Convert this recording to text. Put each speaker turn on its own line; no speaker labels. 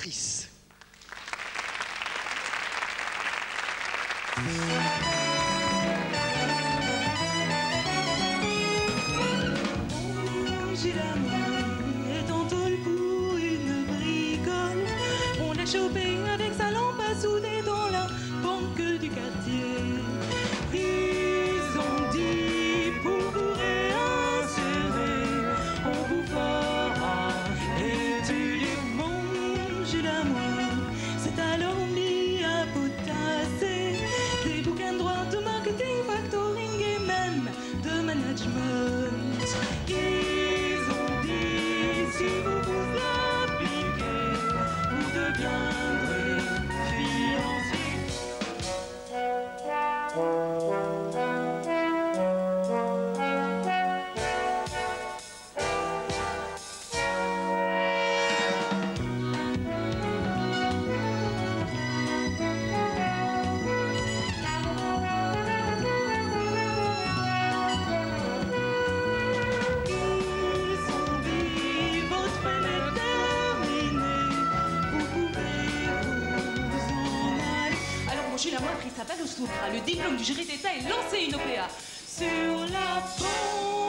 actrice.
J'ai l'amour est en tôle pour une bricole. On l'a chopé avec sa lampe à souder dans la banque du quartier. Ils ont dit pour vous réinsérer, on vous fera étudier. J'ai l'amour, c'est alors mis à potasser des bouquins de droit, de marketing, factoring et même de management. Ils ont dit si vous vous appliquez, vous deviendrez fiancé. Gilles Amour a pris sa balle au soufre. Le diplôme du jury d'État est lancé une OPA sur la bande.